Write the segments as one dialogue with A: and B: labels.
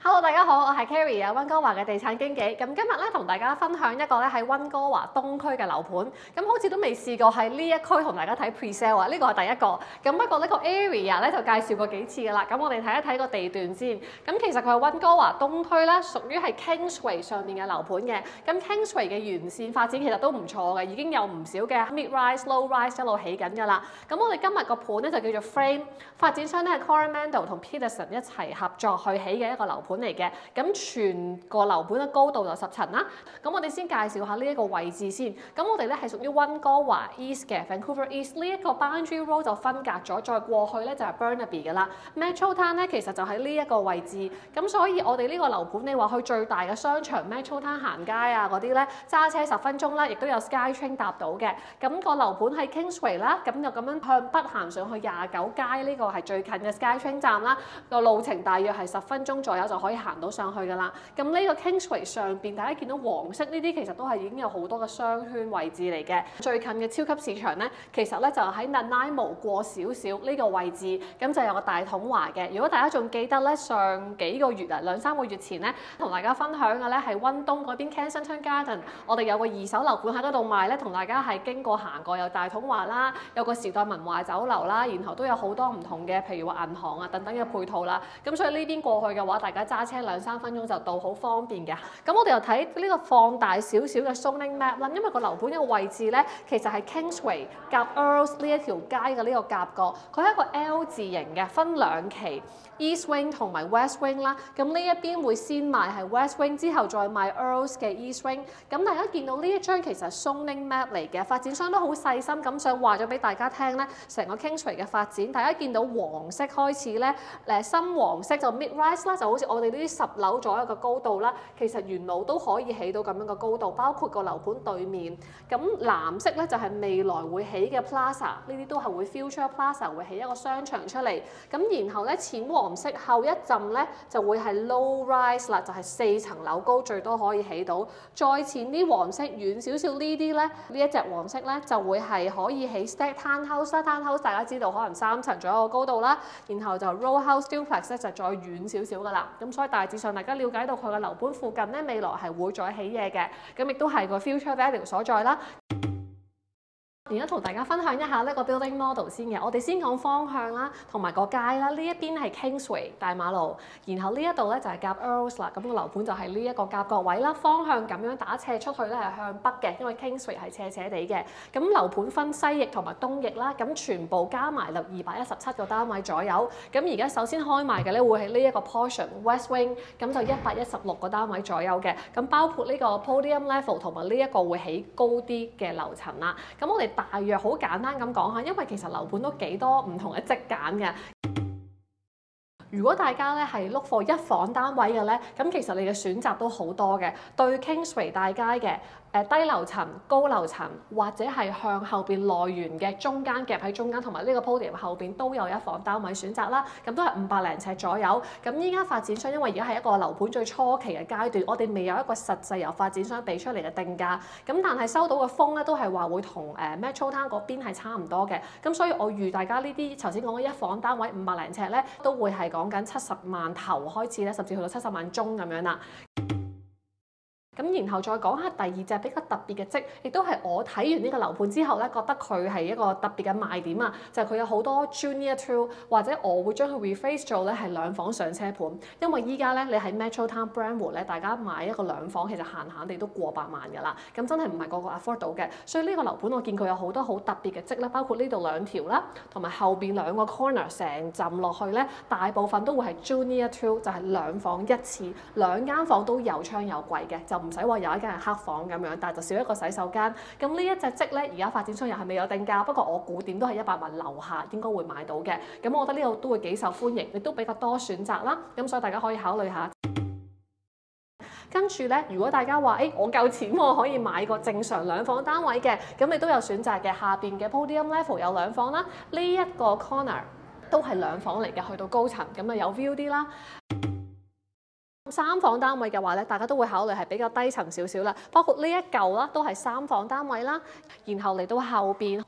A: Hello， 大家好，我係 Carrie 啊，溫哥華嘅地產經紀。咁今日咧同大家分享一個咧喺溫哥華東區嘅樓盤。咁好似都未試過喺呢一區同大家睇 pre-sale 啊，呢個係第一個。咁不過呢個 area 咧就介紹過幾次㗎啦。咁我哋睇一睇個地段先。咁其實佢係溫哥華東區啦，屬於係 Kingsway 上面嘅樓盤嘅。咁 Kingsway 嘅完善發展其實都唔錯嘅，已經有唔少嘅 mid-rise、low-rise 一路起緊㗎啦。咁我哋今日個盤咧就叫做 Frame， 發展商咧係 Coromandel 同 Peterson 一齊合作去起嘅一個樓盤嚟嘅。咁全個樓盤嘅高度就10層啦。咁我哋先介紹下呢一個位置先。咁我哋咧係屬於溫哥華 East 嘅 Vancouver East 呢一個 Boundary Road 就分隔咗，再過去咧就係 Burnaby 㗎啦。Metrotown 咧其實就喺呢一個位置。咁所以我哋呢個樓盤，你話去最大嘅商場 Metrotown 行街啊嗰啲咧，揸車10分鐘啦，亦都有 SkyTrain 搭到嘅。咁個樓盤喺 Kingsway 啦，咁就咁樣向北行上去29街，呢個係最近嘅 SkyTrain 站啦。個路程大約係10分鐘左右就可以行到上去㗎啦。咁呢個 Kingsway 上邊，大家見到黃色呢啲其實都係已經有好多嘅商圈位置嚟嘅。最近嘅超級市場咧，其實咧就喺 Nanaimo 過少少呢個位置，咁就有個大統華嘅。如果大家仲記得咧，上幾個月啊2-3個月前咧，同大家分享嘅咧係溫東嗰邊 Kensington Garden， 我哋有個二手樓盤喺嗰度賣咧，同大家係經過行過，有大統華啦，有個時代文華酒樓啦，然後都有好多唔同嘅，譬如話銀行啊等等嘅配套啦。咁所以呢邊過去嘅話，大家揸車2-3分鐘就到，好方便嘅。咁我哋又睇呢個放大少少嘅 zoning map 啦，因為個樓盤呢個位置咧，其實係 Kingsway 夾 Earls 呢一條街嘅呢個夾角，佢係一個 L 字形嘅，分兩期 East Wing 同埋 West Wing 啦。咁呢一邊會先賣係 West Wing， 之後再賣 Earls 嘅 East Wing。咁大家見到呢一張其實 zoning map 嚟嘅，發展商都好細心咁想話咗俾大家聽咧，成個 Kingsway 嘅發展。大家見到黃色開始咧，深黃色就 mid-rise 啦，就好似我哋呢啲10樓左右嘅高度啦。其實沿路都可以起到咁樣嘅高度，包括個樓盤對面。咁藍色咧就係未來會起嘅 Plaza， 呢啲都係會 Future Plaza 會起一個商場出嚟。咁然後咧淺黃色後一陣咧就會係 low rise 啦，就係4層樓高最多可以起到。再淺啲黃色遠少少呢啲咧，呢一隻黃色咧就會係可以起 stack townhouse 啦。townhouse 大家知道可能3層左右嘅高度啦，然後就 row house duplex 咧就再遠少少㗎啦。咁所以大致上大家了解到佢嘅樓盤附近咧未來係會再起嘢嘅，咁亦都係個 future value 所在啦。而家同大家分享一下呢個 building model 先嘅，我哋先講方向啦，同埋個街啦。呢一邊係 Kingsway 大馬路，然後呢一度咧就係夾 Earls 啦。咁個樓盤就係呢一個夾角位啦。方向咁樣打斜出去咧係向北嘅，因為 Kingsway 係斜斜地嘅。咁樓盤分西翼同埋東翼啦，咁全部加埋就217個單位左右。咁而家首先開賣嘅咧會係呢一個 portion West Wing， 咁就116個單位左右嘅。咁包括呢個 podium level 同埋呢一個會起高啲嘅樓層啦。咁我哋大約好簡單咁講下，因為其實樓盤都幾多唔同嘅職揀嘅。如果大家咧係 look for 一房單位嘅咧，咁其實你嘅選擇都好多嘅。對 Kingsway 大街嘅低樓層、高樓層，或者係向後邊內園嘅中間夾喺中間，同埋呢個 podium 後邊都有一房單位選擇啦。咁都係500零尺左右。咁依家發展商因為而家係一個樓盤最初期嘅階段，我哋未有一個實際由發展商俾出嚟嘅定價。咁但係收到嘅風咧都係話會同Metrotown 嗰邊係差唔多嘅。咁所以我預大家呢啲頭先講嘅一房單位500零尺咧，都會係講緊70萬頭開始咧，甚至去到70萬中咁樣啦。咁然後再講下第二隻比較特別嘅則，亦都係我睇完呢個樓盤之後咧，覺得佢係一個特別嘅賣點啊！就係佢有好多 Junior Two， 或者我會將佢 rephrase 做咧係2房上車盤，因為依家咧你喺 Metrotown Brentwood 咧，大家買一個2房其實閒閒地都過百萬㗎啦，咁真係唔係個個 afford 到嘅。所以呢個樓盤我見佢有好多好特別嘅則啦，包括呢度2條啦，同埋後邊2個 corner 成浸落去咧，大部分都會係 Junior Two， 就係2房一次，2間房都有窗有櫃嘅，就唔使話有一間係黑房咁樣，但係就少一個洗手間。咁呢一隻則咧，而家發展商又係未有定價，不過我估點都係100萬樓下應該會買到嘅。咁我覺得呢度都會幾受歡迎，亦都比較多選擇啦。咁所以大家可以考慮下。跟住咧，如果大家話我夠錢喎，可以買個正常2房單位嘅，咁你都有選擇嘅。下邊嘅 podium level 有2房啦，呢一個 corner 都係2房嚟嘅，去到高層咁啊有 view 啲啦。3房單位嘅話咧，大家都會考慮係比較低層少少啦，包括呢一嚿啦，都係3房單位啦。然後嚟到後邊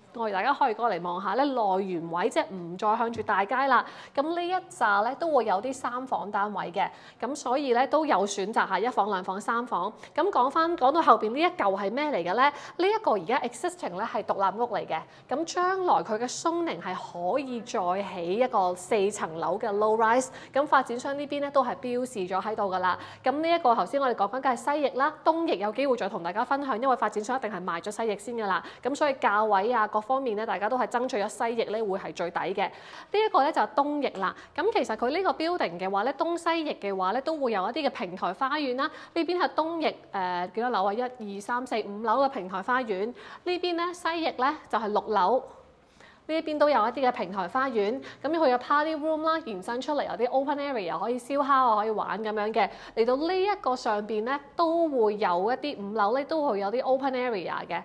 A: 我哋大家可以過嚟望下咧，內緣位即係唔再向住大街啦。咁呢一紮咧都會有啲3房單位嘅，咁所以咧都有選擇下1房、2房、3房。咁講到後邊呢一嚿係咩嚟嘅咧？呢一個而家 existing 咧係獨立屋嚟嘅，咁將來佢嘅 zoning係可以再起一個4層樓嘅 low rise。咁發展商呢邊咧都係標示咗喺度㗎啦。咁呢一個頭先我哋講緊嘅係西翼啦，東翼有機會再同大家分享，因為發展商一定係賣咗西翼先㗎啦。咁所以價位啊各方面咧，大家都係爭取咗西翼咧會係最抵嘅。呢一個咧就係東翼啦。咁其實佢呢個 building 嘅話咧，東西翼嘅話咧都會有一啲嘅平台花園啦。呢邊係東翼幾多樓啊？1、2、3、4、5樓嘅平台花園。呢邊咧西翼咧就係6樓。呢一邊都有一啲嘅平台花園，咁佢有 party room 啦，延伸出嚟有啲 open area 可以燒烤啊，可以玩咁樣嘅。嚟到呢一個上邊咧，都會有一啲5樓咧，都會有啲 open area 嘅。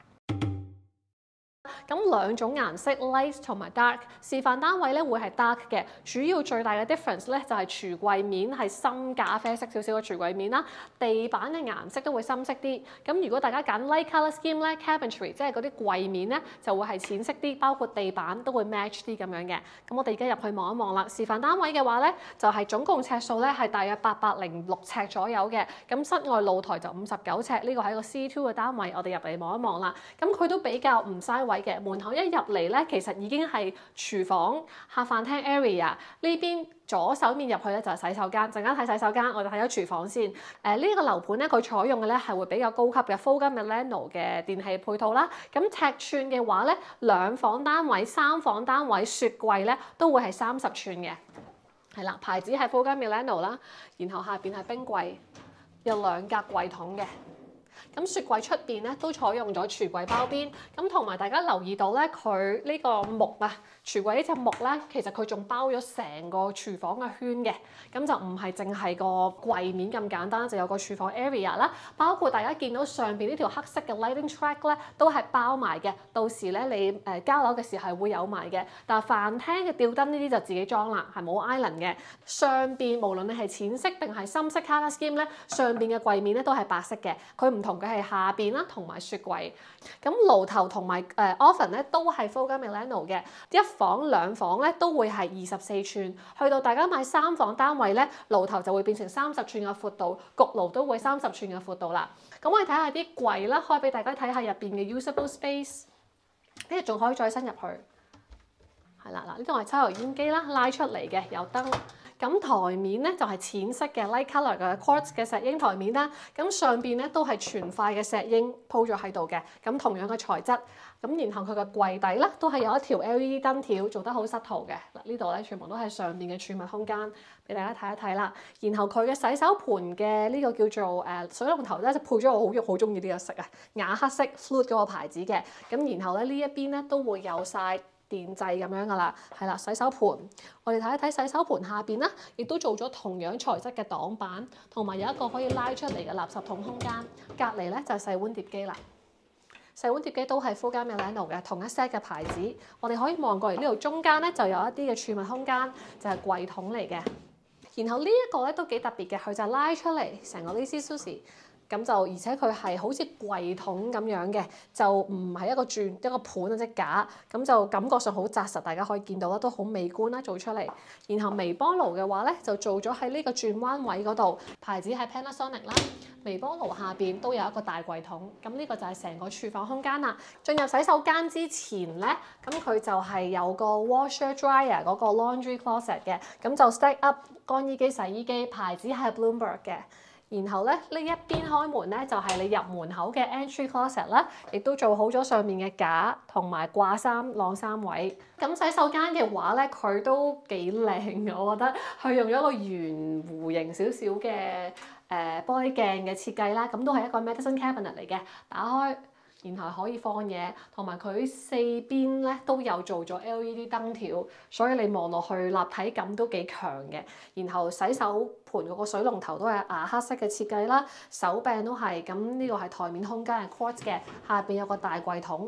A: 咁兩種顏色 light 同埋 dark， 示範單位咧會係 dark 嘅，主要最大嘅 difference 咧就係櫥櫃面係深咖啡色少少嘅櫥櫃面啦，地板嘅顏色都會深色啲。咁如果大家揀 light colour scheme 咧 cabinetry 即係嗰啲櫃面咧就會係淺色啲，包括地板都會 match 啲咁樣嘅。咁我哋而家入去望一望啦，示範單位嘅話咧就係總共尺數咧係大約806尺左右嘅，咁室外露台就59尺，呢個係一個 C2 嘅單位，我哋入嚟望一望啦。咁佢都比較唔嘥位嘅。門口一入嚟咧，其實已經係廚房、客飯廳 area。呢邊左手面入去咧就係洗手間。陣間睇洗手間，我哋睇咗廚房先。呢個樓盤咧，佢採用嘅咧係會比較高級嘅 Fogan Milano 嘅電器配套啦。咁尺寸嘅話咧，2房單位、3房單位雪櫃咧都會係30寸嘅。係啦，牌子係 Fogan Milano 啦。然後下邊係冰櫃，有2格櫃桶嘅。咁雪櫃出邊咧都採用咗櫥櫃包邊，咁同埋大家留意到咧，佢呢個木啊，櫥櫃呢隻木咧，其實佢仲包咗成個廚房嘅圈嘅，咁就唔係淨係個櫃面咁簡單，就有個廚房 area 啦，包括大家見到上邊呢條黑色嘅 lighting track 咧，都係包埋嘅，到時咧你交樓嘅時候係會有埋嘅，但係飯廳嘅吊燈呢啲就自己裝啦，係冇 island 嘅。上邊無論你係淺色定係深色 colour scheme 咧，上邊嘅櫃面咧都係白色嘅，佢唔同嘅係下邊啦，同埋雪櫃。咁爐頭同埋oven 咧都係 Fogan Milano 嘅，1房2房咧都會係24寸。去到大家買3房單位咧，爐頭就會變成30寸嘅闊度，焗爐都會30寸嘅闊度啦。咁我哋睇下啲櫃啦，開俾大家睇下入邊嘅 usable space。呢度仲可以再伸入去，係啦嗱，呢度係抽油煙機啦，拉出嚟嘅有燈。咁台面咧就係淺色嘅 light colour 嘅 quartz 嘅石英台面啦，咁上邊咧都係全塊嘅石英鋪咗喺度嘅，咁同樣嘅材質，咁然後佢嘅櫃底咧都係有一條 LED 燈條做得好失圖嘅，嗱呢度咧全部都係上邊嘅儲物空間，俾大家睇一睇啦。然後佢嘅洗手盤嘅呢個叫做水龍頭咧就配咗我好中意呢個色啊，啞黑色 Fluid 嗰個牌子嘅，咁然後咧呢一邊咧都會有晒電掣咁樣噶啦，係啦，洗手盤，我哋睇一睇洗手盤下邊啦，亦都做咗同樣材質嘅擋板，同埋有一個可以拉出嚟嘅垃圾桶空間。隔離咧就係洗碗碟機啦，洗碗碟機都係 Fogan Milano 嘅同一 set 嘅牌子。我哋可以望過嚟呢度中間咧就有一啲嘅儲物空間，就係櫃桶嚟嘅。然後呢一個咧都幾特別嘅，佢就拉出嚟成個 Lazy Susie。咁就而且佢係好似櫃桶咁樣嘅，就唔係一個盤啊即架，咁就感覺上好紮實，大家可以見到啦，都好美觀啦做出嚟。然後微波爐嘅話咧，就做咗喺呢個轉彎位嗰度，牌子係 Panasonic 啦。微波爐下邊都有一個大櫃桶，咁呢個就係成個廚房空間啦。進入洗手間之前咧，咁佢就係有個 washer dryer 嗰個 laundry closet 嘅，咁就 stack up 乾衣機、洗衣機，牌子係 Bloomberg 嘅。然後咧呢一邊開門咧就係你入門口嘅 entry closet 啦，亦都做好咗上面嘅架同埋掛衫晾衫位。咁洗手間嘅話咧，佢都幾靚嘅，我覺得佢用咗一個圓弧形少少嘅玻璃鏡嘅設計啦，咁都係一個 medicine cabinet 嚟嘅，打開。然後可以放嘢，同埋佢四邊咧都有做咗 LED 燈條，所以你望落去立體感都幾強嘅。然後洗手盤嗰個水龍頭都係啞黑色嘅設計啦，手柄都係咁，呢個係台面空間係 quartz 嘅，下邊有個大櫃桶，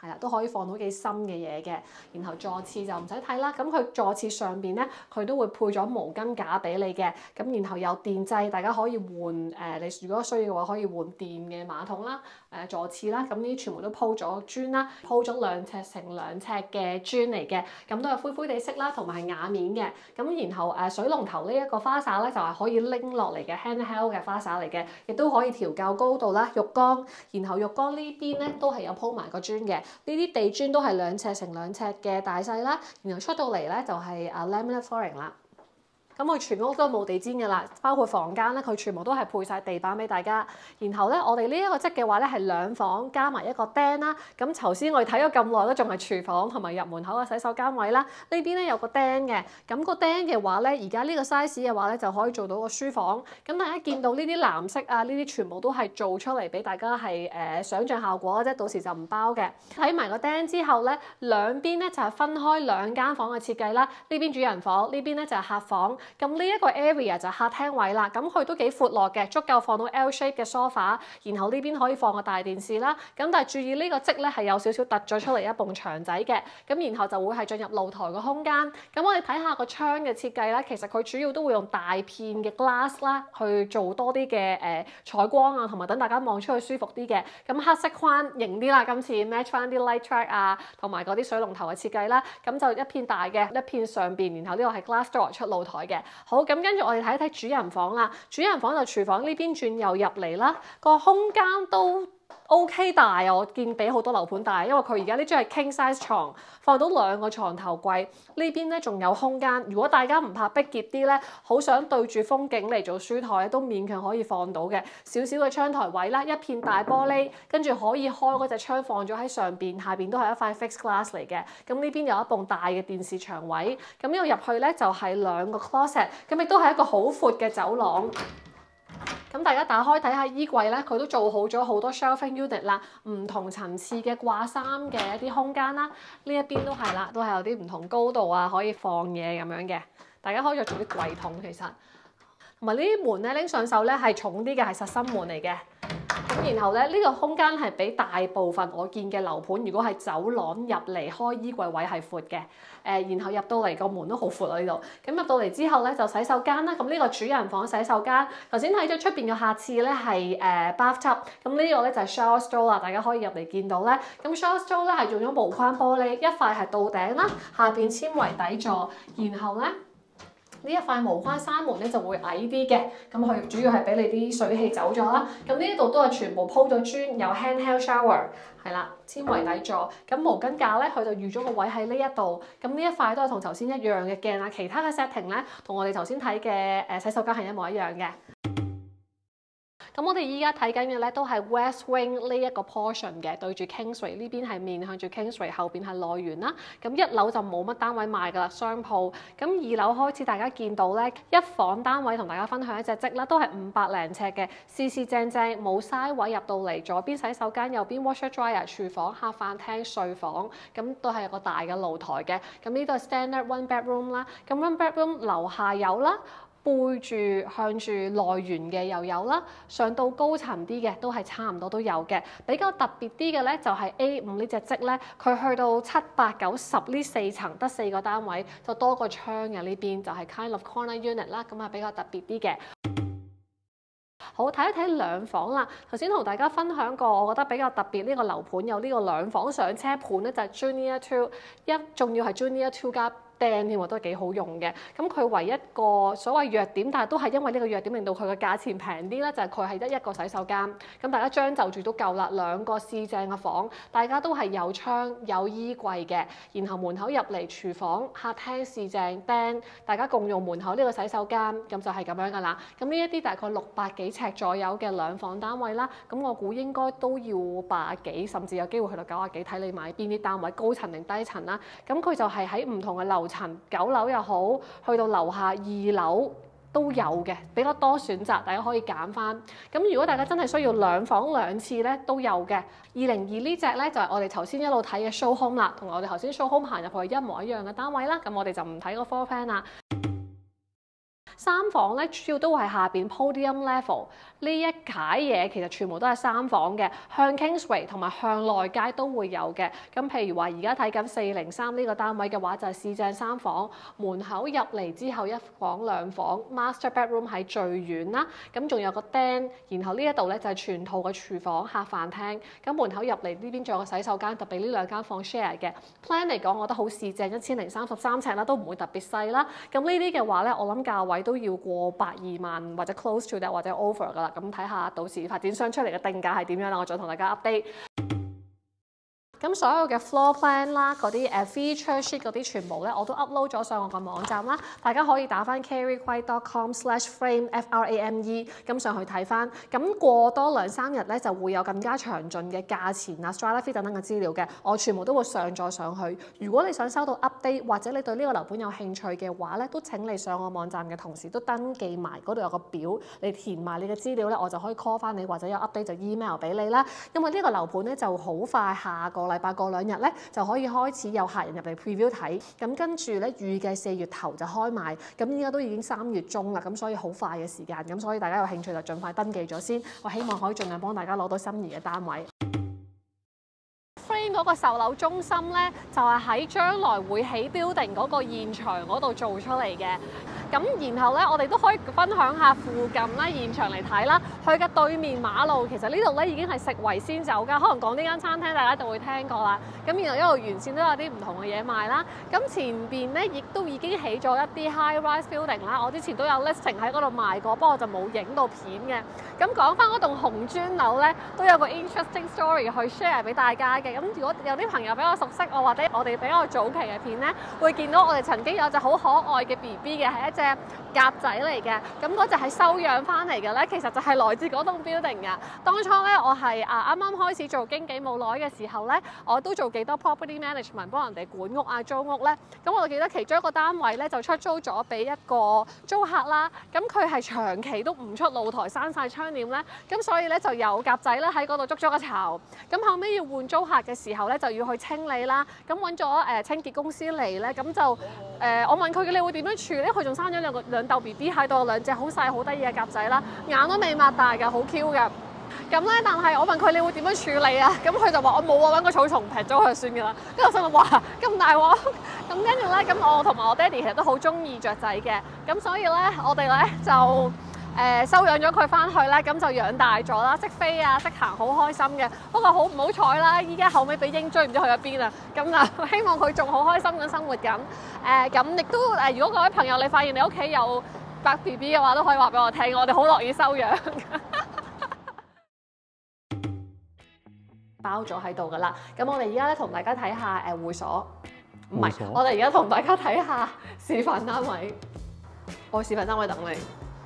A: 係啦，都可以放到幾深嘅嘢嘅。然後座廁就唔使睇啦，咁佢座廁上邊咧，佢都會配咗毛巾架俾你嘅。咁然後有電掣，大家可以換你如果需要嘅話，可以換電嘅馬桶啦、座廁啦。咁呢啲全部都鋪咗磚啦，鋪咗2尺乘2尺嘅磚嚟嘅。咁都係灰灰地色啦，同埋係瓦面嘅。咁然後水龍頭呢一個花灑咧，就係可以拎落嚟嘅 handheld 嘅花灑嚟嘅，亦都可以調校高度啦。浴缸，然後浴缸呢邊咧都係有鋪埋個磚嘅。呢啲地磚都係2尺乘2尺嘅大細啦，然後出到嚟咧就係laminate flooring 啦。咁佢全屋都冇地氈㗎啦，包括房間咧，佢全部都係配晒地板俾大家。然後咧，我哋呢一個則嘅話咧係2房加埋一個廳啦。咁頭先我哋睇咗咁耐都仲係廚房同埋入門口嘅洗手間位啦。呢邊咧有個廳嘅，咁個廳嘅話咧，而家呢個 size 嘅話咧就可以做到個書房。咁大家見到呢啲藍色啊，呢啲全部都係做出嚟俾大家係想像效果嘅啫，到時就唔包嘅。睇埋個廳之後咧，兩邊咧就係分開2間房嘅設計啦。呢邊主人房，呢邊咧就係客房。咁呢一個 area 就係客廳位啦，咁佢都幾闊落嘅，足夠放到 L shape 嘅 sofa， 然後呢邊可以放個大電視啦。咁但係注意呢個則咧係有少少突咗出嚟一埲牆仔嘅，咁然後就會係進入露台個空間。咁我哋睇下個窗嘅設計啦，其實佢主要都會用大片嘅 glass 啦，去做多啲嘅採光啊，同埋等大家望出去舒服啲嘅。咁黑色框型啲啦，今次 match 翻啲 light track 啊，同埋嗰啲水龍頭嘅設計啦。咁就一片大嘅，一片上邊，然後呢個係 glass door 出露台嘅。好，咁跟住我哋睇一睇主人房啦。主人房就廚房呢邊轉右入嚟啦，個空間都 OK 大啊！我見比好多樓盤大，因為佢而家呢張係 king size 床，放到2個床頭櫃。呢邊咧仲有空間，如果大家唔怕逼傑啲咧，好想對住風景嚟做書台都勉強可以放到嘅。少少嘅窗台位啦，一片大玻璃，跟住可以開嗰隻窗放咗喺上邊，下邊都係一塊 fixed glass 嚟嘅。咁呢邊有一埲大嘅電視牆位，咁呢度入去咧就係2個 closet，咁亦都係一個好闊嘅走廊。咁大家打開睇下衣櫃咧，佢都做好咗好多 shelving unit 啦，唔同層次嘅掛衫嘅一啲空間啦。呢一邊都係啦，都係有啲唔同高度啊，可以放嘢咁樣嘅。大家可以再做啲櫃桶其實，同埋呢啲門咧拎上手咧係重啲嘅，係實心門嚟嘅。咁然後咧，呢個空間係比大部分我見嘅樓盤，如果係走廊入嚟開衣櫃位係闊嘅。然後入到嚟個門都好闊啊呢度。咁入到嚟之後咧就洗手間啦。咁呢個主人房洗手間，頭先睇咗出邊嘅客廁咧係bathtub。咁呢個咧就係 shower stall 啦，大家可以入嚟見到咧。咁 shower stall 咧係用咗無框玻璃，一塊係到頂啦，下邊纖維底座，然後咧。呢一塊無框閂門咧就會矮啲嘅，咁佢主要係俾你啲水氣走咗啦。咁呢一度都係全部鋪咗磚，有 handheld shower， 係啦，纖維底座。咁毛巾架咧，佢就預咗個位喺呢一度。咁呢一塊都係同頭先一樣嘅鏡啊，其他嘅 setting 咧，同我哋頭先睇嘅洗手間係一模一樣嘅。咁我哋依家睇緊嘅咧都係 West Wing 呢一個 portion 嘅，對住 Kingsway 呢邊係面向住 Kingsway， 後邊係內園啦。咁1樓就冇乜單位賣㗎啦，商鋪。咁2樓開始大家見到咧1房單位，同大家分享一隻則啦，都係500零尺嘅，四四正正冇嘥位入到嚟，左邊洗手間，右邊 washer dryer， 廚房、客飯廳、睡房，咁都係有個大嘅露台嘅。咁呢度係 standard one bedroom 啦，咁 one bedroom 樓下有啦。背住向住內園嘅又有啦，上到高層啲嘅都係差唔多都有嘅。比較特別啲嘅咧就係 A5 呢隻則咧，佢去到7、8、9、10呢4層得4個單位，就多個窗嘅呢邊就係 kind of corner unit 啦，咁係比較特別啲嘅。好，睇一睇2房啦。頭先同大家分享過，我覺得比較特別呢個樓盤有呢個2房上車盤咧，就係 Junior 2，仲要係 Junior 2加釘添喎，都係幾好用嘅。咁佢唯一個所謂弱點，但係都係因為呢個弱點令到佢嘅價錢平啲咧，就係佢係得1個洗手間。咁大家將就住都夠啦，2個四正嘅房，大家都係有窗有衣櫃嘅，然後門口入嚟廚房、客廳四正釘，大家共用門口呢個洗手間，咁就係咁樣噶啦。咁呢一啲大概600幾尺左右嘅2房單位啦，咁我估應該都要80幾，甚至有機會去到90幾，睇你買邊啲單位，高層定低層啦。咁佢就係喺唔同嘅樓層，9樓又好，去到樓下2樓都有嘅，比較多選擇，大家可以揀翻。咁如果大家真係需要2房2廁咧，都有嘅。202呢隻咧就係我哋頭先一路睇嘅 show home 啦，同我哋頭先 show home 行入去一模一樣嘅單位啦。咁我哋就唔睇個 floor plan 啦。 3房咧主要都係下邊 podium level 呢一解嘢，其實全部都係3房嘅，向 Kingsway 同埋向內街都會有嘅。咁譬如話而家睇緊403呢個單位嘅話，就係市正3房，門口入嚟之後1房2房 ，master bedroom 喺最遠啦。咁仲有個釘，然後呢一度咧就係全套嘅廚房客飯廳。咁門口入嚟呢邊仲有個洗手間，就俾呢2間房 share 嘅。plan 嚟講，我覺得好市正，1033尺啦，都唔會特別細啦。咁呢啲嘅話咧，我諗價位都要過120萬或者 close to that 或者 over 噶啦。咁睇下到時發展商出嚟嘅定價係點樣啦，我再同大家 update。咁所有嘅 floor plan 啦，嗰啲feature sheet 嗰啲全部咧，我都 upload 咗上我個網站啦，大家可以打翻 carriequay.com/frame FRAME 咁上去睇翻。咁過多2-3日咧，就會有更加詳盡嘅價錢啊、Strata fee 等等嘅資料嘅，我全部都會上載上去。如果你想收到 update 或者你對呢個樓盤有興趣嘅話咧，都請你上我網站嘅同時都登記埋嗰度有個表，你填埋你嘅資料咧，我就可以 call 翻你，或者有 update 就 email 俾你啦。因為呢個樓盤咧就好快下個禮拜過2日咧就可以開始有客人入嚟 preview 睇，咁跟住咧預計4月頭就開賣，咁依家都已經3月中啦，咁所以好快嘅時間，咁所以大家有興趣就盡快登記咗先，我希望可以盡量幫大家攞到心儀嘅單位。Frame 嗰個售樓中心咧，就係喺將來會起 building 嗰個現場嗰度做出嚟嘅。咁然後咧，我哋都可以分享下附近啦，現場嚟睇啦。佢嘅對面馬路其實呢度咧已經係食維仙酒家，可能講呢間餐廳大家就會聽過啦。咁然後一路沿線都有啲唔同嘅嘢賣啦。咁前邊咧亦都已經起咗一啲 high-rise building 啦。我之前都有 listing 喺嗰度賣過，不過我就冇影到片嘅。咁講翻嗰棟紅磚樓咧，都有個 interesting story 去 share 俾大家嘅。咁如果有啲朋友比較熟悉我，或者我哋比較早期嘅片咧，會見到我哋曾經有隻好可愛嘅 BB 嘅，係一隻鴿仔嚟嘅。咁嗰隻係收養翻嚟嘅咧，其實就係來自嗰棟 building 㗎。當初咧，我係啱啱開始做經紀冇耐嘅時候咧，我都做幾多 property management 幫人哋管屋啊、租屋咧。咁我記得其中一個單位咧就出租咗俾一個租客啦。咁佢係長期都唔出露台，閂晒窗簾咧。咁所以咧就有鴿仔咧喺嗰度捉咗個巢。咁後尾要換租客嘅時候咧，就要去清理啦。咁揾咗清潔公司嚟咧，咁就我問佢你會點樣處理？佢仲生咗兩竇 BB 喺度，2隻好細好得意嘅鴿仔啦，眼都未擘大㗎，好 Q 㗎。咁咧，但係我問佢你會點樣處理啊？咁佢就話我冇啊，揾個草叢劈咗佢算㗎啦。跟住我心諗哇，咁大鑊！咁跟住咧，咁我同埋我爹哋其實都好中意雀仔嘅，咁所以咧我哋咧就收養咗佢翻去咧，咁就養大咗啦，識飛啊，識行，好開心嘅。不過好唔好彩啦，依家後尾俾鷹追，唔知去咗邊啦。咁就希望佢仲好開心咁生活緊。咁亦都如果各位朋友你發現你屋企有白 BB 嘅話，都可以話俾我聽，我哋好樂意收養。包咗喺度噶啦，咁我哋而家咧同大家睇下會所，唔係，我哋而家同大家睇下示範單位。我示範單位等你。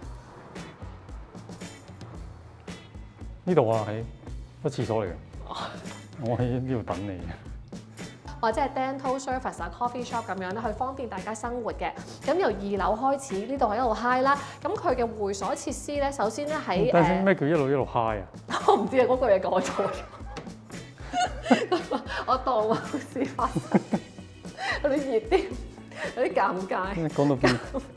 B: 呢度啊，係個廁所嚟嘅，我喺呢度等你。
A: 或者係 dental service 啊、coffee shop 咁樣咧，去方便大家生活嘅。咁由2樓開始，呢度係一路 high 啦。咁佢嘅會所設施咧，首先咧喺
B: 咩叫一路 high 啊？
A: 我唔知啊，嗰句嘢講錯咗。我當冇事發生，有啲熱啲，有啲尷尬。
B: 講到邊？